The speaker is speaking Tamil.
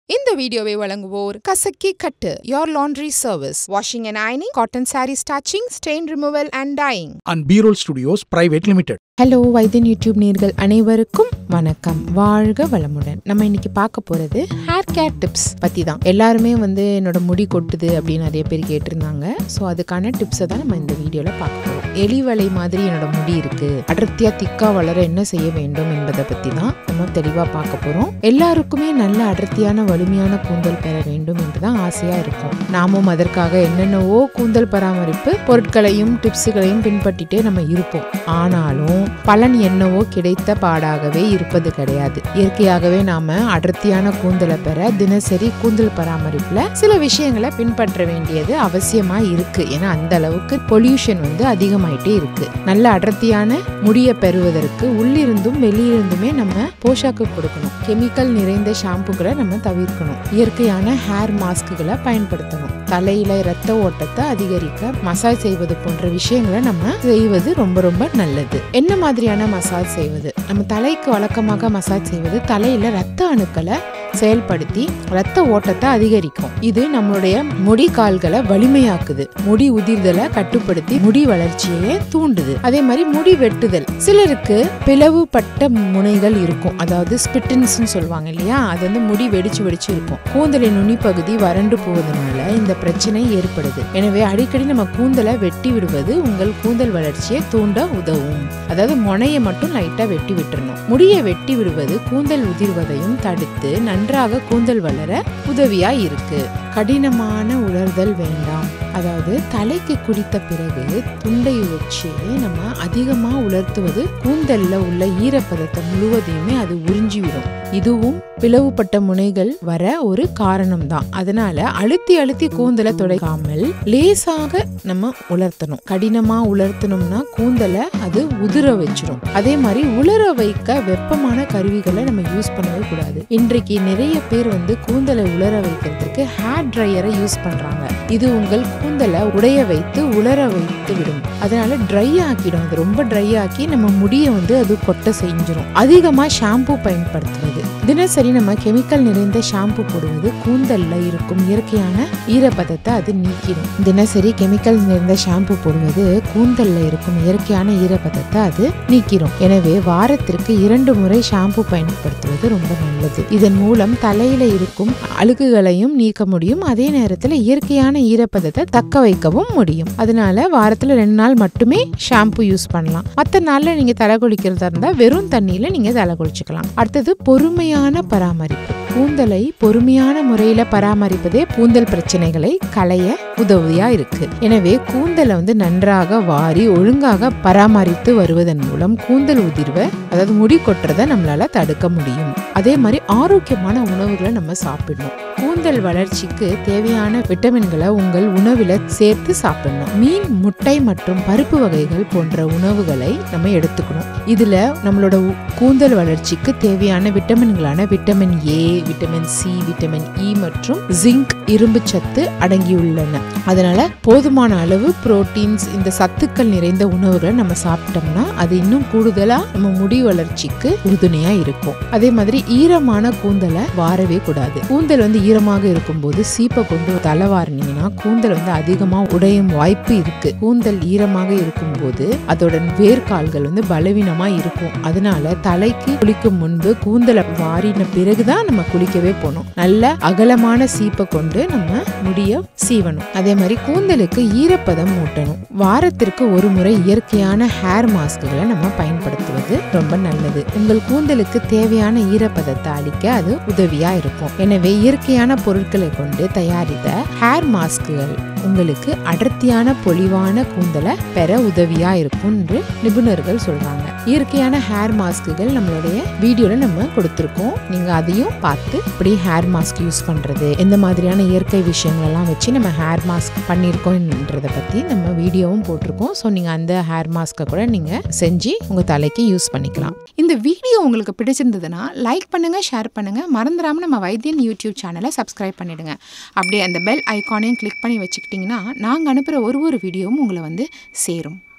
இந்த வீடியோவை வழங்குவோர் Kasakki Kattu your laundry service washing and ironing cotton saree starching stain removal and dyeing and BROLL Studios Private Limited. Hello Vaithiyan YouTube நேயர்கள் அனைவருக்கும் வணக்கம். வாழ்க வளமுடன். நம்ம இன்னைக்கு பார்க்க போறது ஹேர் கேர் டிப்ஸ் பத்தி தான். எல்லாருமே என்னோட முடி கொட்டுது அப்படின்னு நிறைய பேர் கேட்டிருந்தாங்க. ஸோ அதுக்கான டிப்ஸை தான் நம்ம இந்த வீடியோல பார்க்க போறோம். எலி வலை மாதிரி என்னோட முடி இருக்கு, அடர்த்தியா திக்கா வளர என்ன செய்ய வேண்டும் என்பதை பத்தி தான் நம்ம தெளிவா பார்க்க போறோம். எல்லாருக்குமே நல்ல அடர்த்தியான வலிமையான கூந்தல் பெற வேண்டும் என்றுதான் ஆசையா இருக்கும். நாமும் அதற்காக என்னென்னவோ கூந்தல் பராமரிப்பு பொருட்களையும் டிப்ஸுகளையும் பின்பற்றிட்டே நம்ம இருப்போம். ஆனாலும் பலன் என்னவோ கிடைத்த பாடாகவே இருப்பது கிடையாது. இயற்கையாகவே நாம அடர்த்தியான கூந்தலை பெற தினசரி கூந்தல் பராமரிப்புல சில விஷயங்களை பின்பற்ற வேண்டியது அவசியமா இருக்கு. ஏன்னா அந்த அளவுக்கு பொல்யூஷன் அதிகமாயிட்டே இருக்கு. நல்ல அடர்த்தியான முடியை பெறுவதற்கு உள்ளிருந்தும் வெளியிருந்துமே நம்ம போஷாக்கு கொடுக்கணும். கெமிக்கல் நிறைந்த ஷாம்புகளை நம்ம தவிர்க்கணும். இயற்கையான ஹேர் மாஸ்குகளை பயன்படுத்தணும். தலையில இரத்த ஓட்டத்தை அதிகரிக்க மசாஜ் செய்வது போன்ற விஷயங்களை நம்ம செய்வது ரொம்ப ரொம்ப நல்லது. என்ன மாதிரியான மசாஜ் செய்வது? நம்ம தலைக்கு வழக்கமாக மசாஜ் செய்வது தலையில ரத்த அணுக்களை செயல்படுத்தி ரத்த ஓட்டத்தை அதிகரிக்கும். இது நம்மளுடைய முடி கால்களை வலிமையாக்குது. முடி உதிர்தலை கட்டுப்படுத்தி முடி வளர்ச்சியை தூண்டுது. அதே மாதிரி முடி வெட்டுதல். சிலருக்கு பிளவுபட்ட முனைகள் இருக்கும், அதாவது ஸ்பிட்டின்ஸ் சொல்லுவாங்க இல்லையா, அது முடி வெடிச்சு வெடிச்சு இருக்கும். கூந்தலின் நுனிப்பகுதி வறண்டு போவதனால இந்த பிரச்சனை ஏற்படுது. எனவே அடிக்கடி நம்ம கூந்தலை வெட்டி விடுவது உங்கள் கூந்தல் வளர்ச்சியை தூண்ட உதவும். அதாவது முனையை மட்டும் லைட்டா வெட்டி விட்டுறணும். முடியை வெட்டி விடுவது கூந்தல் உதிர்வதையும் தடுத்து நன்றாக கூந்தல் வளர உதவியா இருக்கு. கடினமான உலர்தல் வேண்டாம். அதாவது தலைக்கு குளித்த பிறகு துண்டை வச்சு நம்ம அதிகமா உலர்த்துவது கூந்தல்ல உள்ள ஈரப்பதத்தை முழுவதையுமே அது உறிஞ்சிவிடும். இதுவும் பிளவுபட்ட முனைகள் வர ஒரு காரணம் தான். அதனால அழுத்தி அழுத்தி கூந்தலை துடைக்காமல் லேசாக நம்ம உலர்த்தணும். கடினமா உலர்த்தணும்னா கூந்தலை அது உதிர வச்சிடும். அதே மாதிரி உலர வைக்க வெப்பமான கருவிகளை நம்ம யூஸ் பண்ணவே கூடாது. இன்றைக்கு நிறைய பேர் கூந்தலை உலர வைக்கிறதுக்கு ஹேர் ட்ரையரை யூஸ் பண்றாங்க. இது உங்கள் கூந்தலை உடைய வைத்து உலர வைத்து விடும். அதனால ட்ரை ஆக்கிடும். அது ரொம்ப ட்ரை ஆக்கி நம்ம முடிய அது கொட்ட செஞ்சிடும். அதிகமா ஷாம்பு பயன்படுத்துவது, தினசரி நம்ம கெமிக்கல் நிறைந்த ஷாம்பு போடுவது கூந்தல்ல இருக்கும் இயற்கையான ஈரப்பதத்தை அது நீக்கிடும். தினசரி கெமிக்கல் நிறைந்த ஷாம்பு போடுவது கூந்தல்ல இருக்கும் இயற்கையான ஈரப்பதத்தை அது நீக்கிடும். எனவே வாரத்திற்கு 2 முறை ஷாம்பு பயன்படுத்துவது ரொம்ப நல்லது. இதன் மூலம் தலையில இருக்கும் அழுக்குகளையும் நீக்க முடியும். அதே நேரத்துல இயற்கையான ஈரப்பதத்தை தக்க வைக்கவும் முடியும். அதனால வாரத்துல 2 நாள் மட்டுமே ஷாம்பு யூஸ் பண்ணலாம். மற்ற நாள்ல நீங்க தலை குளிக்கிறதா இருந்தா வெறும் தண்ணியில நீங்க தலை குளிச்சுக்கலாம். அடுத்தது பொறுமையான பராமரிப்பு. கூந்தலை பொறுமையான முறையில பராமரிப்பதே கூந்தல் பிரச்சனைகளை களைய உதவியா இருக்கு. எனவே கூந்தலை நன்றாக வாரி ஒழுங்காக பராமரித்து வருவதன் மூலம் கூந்தல் உதிர்வை, அதாவது முடி கொட்டுறதை நம்மளால தடுக்க முடியும். அதே மாதிரி ஆரோக்கியமான உணவுகளை நம்ம சாப்பிடணும். கூந்தல் வளர்ச்சிக்கு தேவையான விட்டமின்களை உங்கள் உணவுல சேர்த்து சாப்பிடணும். மீன், முட்டை மற்றும் பருப்பு வகைகள் போன்ற உணவுகளை நம்ம எடுத்துக்கணும். இதுல நம்மளோட கூந்தல் வளர்ச்சிக்கு தேவையான விட்டமின்களான vitamin A, vitamin C, vitamin E மற்றும் ஜிங்க், இரும்பு சத்து அடங்கியுள்ளன. அதனால போதுமான அளவு புரோட்டீன்ஸ், இந்த சத்துக்கள் நிறைந்த உணவுகளை நம்ம சாப்பிட்டோம்னா அது இன்னும் கூடுதலா நம்ம முடி வளர்ச்சிக்கு உறுதுணையா இருக்கும். அதே மாதிரி ஈரமான கூந்தலை வாரவே கூடாது. கூந்தல் ஈரமாக இருக்கும் போது சீப்பை கொண்டு தலை வாரினீங்கன்னா கூந்தல் அதிகமா உடையும் வாய்ப்பு இருக்கு. கூந்தல் ஈரமாக இருக்கும் போது அதோட வேர்கால்கள் பலவீனமா இருக்கும். அதனால தலைக்கு குளிக்கும் முன்பு கூந்தலை வாரின பிறகுதான் நம்ம குளிக்கவே போகணும். நல்ல அகலமான சீப்பை கொண்டு நம்ம முடிய சீவணும். அதே மாதிரி கூந்தலுக்கு ஈரப்பதம் ஊட்டணும். வாரத்திற்கு 1 முறை இயற்கையான ஹேர் மாஸ்குகளை நம்ம பயன்படுத்துவது ரொம்ப நல்லது. உங்கள் கூந்தலுக்கு தேவையான ஈரப்பதத்தை அளிக்க அது உதவியா இருக்கும். எனவே இயற்கையான பொருட்களை கொண்டு தயாரித்த ஹேர் மாஸ்குகள் உங்களுக்கு அடர்த்தியான பொலிவான கூந்தலை பெற உதவியா இருக்கும் என்று நிபுணர்கள் சொல்றாங்க. இயற்கையான ஹேர் மாஸ்குகள் நம்மளுடைய வீடியோல நம்ம கொடுத்திருக்கோம். நீங்க அதையும் பார்த்து இப்படி ஹேர் மாஸ்க் யூஸ் பண்றது, எந்த மாதிரியான இயற்கை விஷயங்கள் எல்லாம் வச்சு நம்ம ஹேர் மாஸ்க் பண்ணிருக்கோம்ன்றத பத்தி நம்ம வீடியோவும் போட்டிருக்கோம். ஸோ நீங்க அந்த ஹேர் மாஸ்கை கூட நீங்க செஞ்சு உங்க தலைக்கு யூஸ் பண்ணிக்கலாம். இந்த வீடியோ உங்களுக்கு பிடிச்சிருந்ததுன்னா லைக் பண்ணுங்க, ஷேர் பண்ணுங்க. மறந்துடாம நம்ம வைத்தியன் யூடியூப் சேனலை சப்ஸ்கிரைப் பண்ணிடுங்க. அப்படியே அந்த பெல் ஐகானையும் கிளிக் பண்ணி வச்சுக்கிட்டீங்கன்னா நாங்கள் அனுப்புகிற ஒரு வீடியோவும் உங்களை சேரும்.